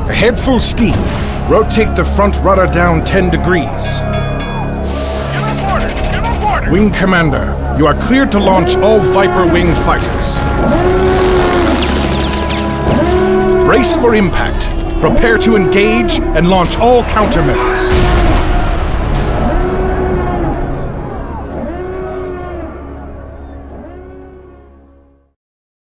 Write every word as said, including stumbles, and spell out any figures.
Ahead full steam. Rotate the front rudder down ten degrees. Wing Commander, you are cleared to launch all Viper Wing fighters. Brace for impact. Prepare to engage and launch all countermeasures.